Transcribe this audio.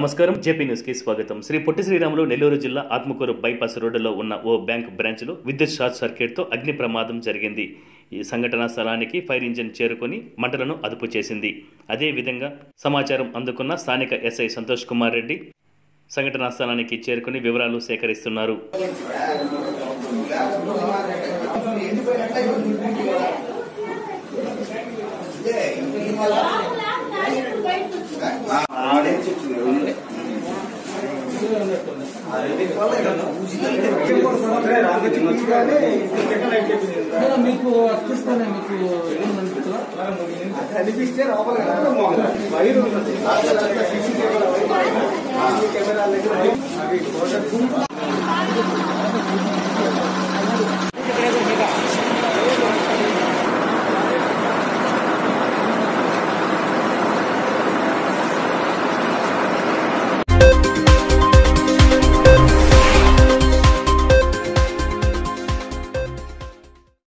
నమస్కారం. JPNews కి స్వాగతం. శ్రీ పొట్టి శ్రీరాములు నెల్లూరు జిల్లా ఆత్మకూరు బైపాస్ రోడ్డులో ఉన్న ఓ బ్యాంక్ బ్రాంచ్లో విద్యుత్ షార్ట్ సర్క్యూట్తో అగ్ని ప్రమాదం జరిగింది. ఈ సంఘటనా స్థలానికి ఫైర్ ఇంజిన్ చేరుకుని మంటలను అదుపు చేసింది. అదే విధంగా సమాచారం అందుకున్న స్థానిక ఎస్ఐ సంతోష్ కుమార్ రెడ్డి సంఘటనా స్థలానికి చేరుకుని వివరాలు సేకరిస్తున్నారు. మీకు అర్పిస్తానే మీకు అనిపిస్తే కెమెరా